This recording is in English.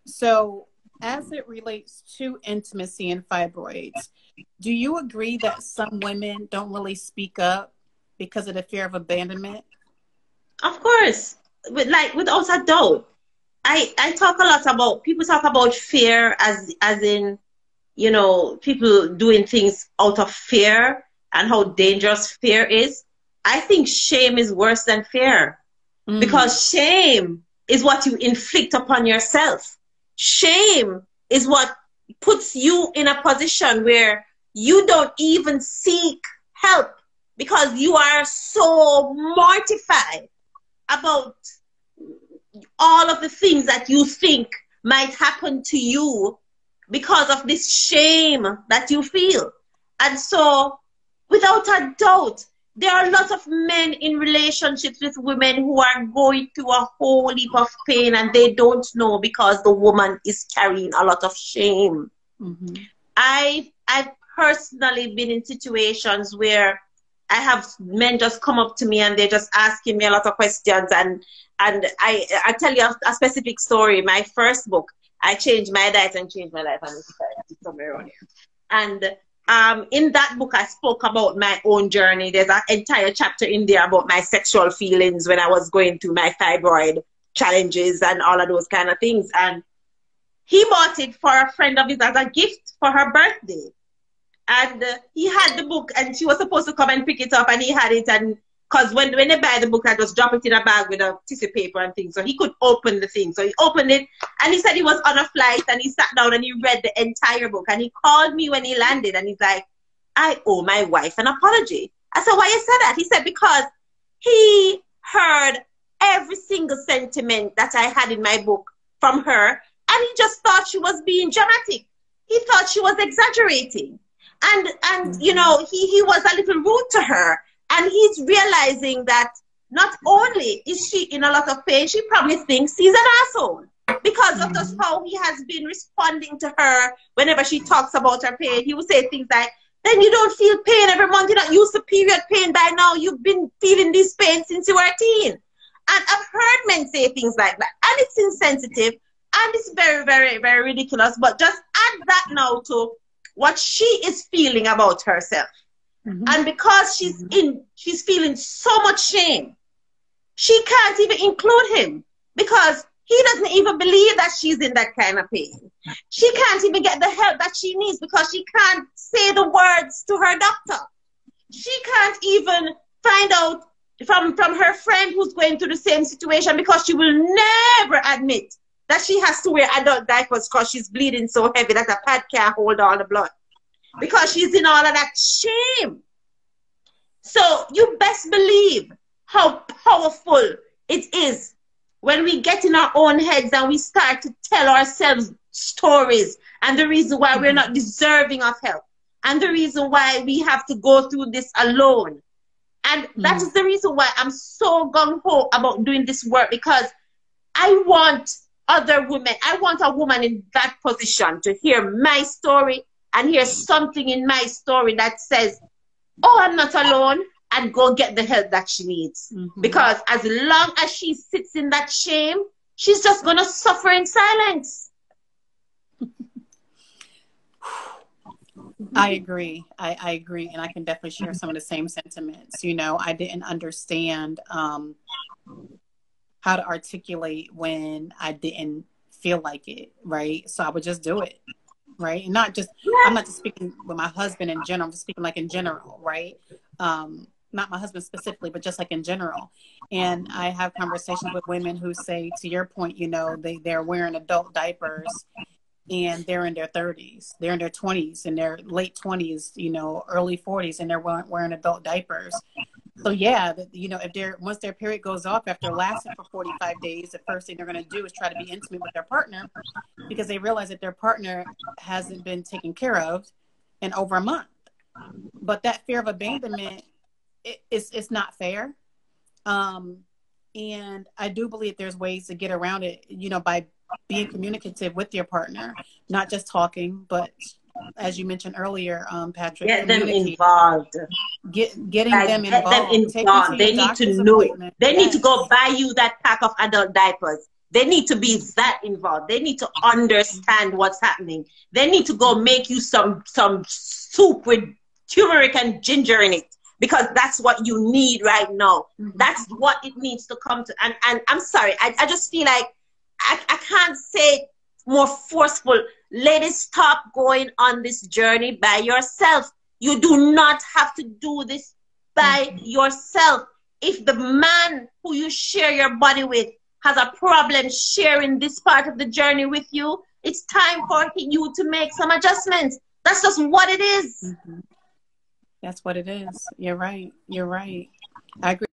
So as it relates to intimacy and fibroids, do you agree that some women don't really speak up because of the fear of abandonment? Of course, without a doubt. I talk a lot about, people talk about fear as in, you know, people doing things out of fear and how dangerous fear is. I think shame is worse than fear, because shame is what you inflict upon yourself. Shame is what puts you in a position where you don't even seek help because you are so mortified about all of the things that you think might happen to you because of this shame that you feel. And so, without a doubt, there are lots of men in relationships with women who are going through a whole heap of pain and they don't know because the woman is carrying a lot of shame. I've personally been in situations where I have men just come up to me and they're just asking me a lot of questions, and I tell you a specific story. My first book, I changed my diet and changed my life, and it's somewhere around here. And in that book, I spoke about my own journey. There's an entire chapter in there about my sexual feelings when I was going through my fibroid challenges and all of those kind of things. And he bought it for a friend of his as a gift for her birthday. And he had the book, and she was supposed to come and pick it up, and he had it. And because when they buy the book, I just drop it in a bag with a tissue paper and things, so he could open the thing. So he opened it, and he said he was on a flight, and he sat down and he read the entire book. And he called me when he landed, and he's like, "I owe my wife an apology." I said, "Why you said that?" He said, "Because he heard every single sentiment that I had in my book from her, and he just thought she was being dramatic. He thought she was exaggerating. And you know, he was a little rude to her. And he's realizing that not only is she in a lot of pain, she probably thinks he's an asshole because of just how he has been responding to her whenever she talks about her pain. He would say things like, then you don't feel pain every month. You're not used to period pain by now. You've been feeling this pain since you were a teen." And I've heard men say things like that. And it's insensitive. And it's very, very, very ridiculous. But just add that now to what she is feeling about herself. And because she's feeling so much shame, she can't even include him because he doesn't even believe that she's in that kind of pain. She can't even get the help that she needs because she can't say the words to her doctor. She can't even find out from her friend who's going through the same situation because she will never admit that she has to wear adult diapers because she's bleeding so heavy that a pad can't hold all the blood. Because she's in all of that shame. So you best believe how powerful it is when we get in our own heads and we start to tell ourselves stories and the reason why we're not deserving of help and the reason why we have to go through this alone. And that is the reason why I'm so gung-ho about doing this work, because I want other women, I want a woman in that position to hear my story and hear something in my story that says, "Oh, I'm not alone," and go get the help that she needs. Because as long as she sits in that shame, she's just going to suffer in silence. I agree. I agree. And I can definitely share some of the same sentiments. You know, I didn't understand how to articulate when I didn't feel like it, right? So I would just do it. Right. And not just, I'm not just speaking with my husband in general, I'm just speaking like in general, right? Not my husband specifically, but just like in general. And I have conversations with women who say, to your point, you know, they're wearing adult diapers and they're in their 30s, they're in their 20s, in their late 20s, you know, early 40s, and they're wearing adult diapers. So yeah, you know, if once their period goes off after lasting for 45 days, the first thing they're going to do is try to be intimate with their partner because they realize that their partner hasn't been taken care of in over a month. But that fear of abandonment, it's not fair. And I do believe there's ways to get around it, you know, by being communicative with your partner, not just talking, but as you mentioned earlier, Patrick, get them involved. Getting them involved. They need to know. They need to go buy you that pack of adult diapers. They need to be that involved. They need to understand what's happening. They need to go make you some soup with turmeric and ginger in it, because that's what you need right now. That's what it needs to come to. And I'm sorry, I just feel like I can't say it more forceful. Ladies, stop going on this journey by yourself. You do not have to do this by yourself. If the man who you share your body with has a problem sharing this part of the journey with you, it's time for you to make some adjustments. That's just what it is. That's what it is. You're right. You're right. I agree.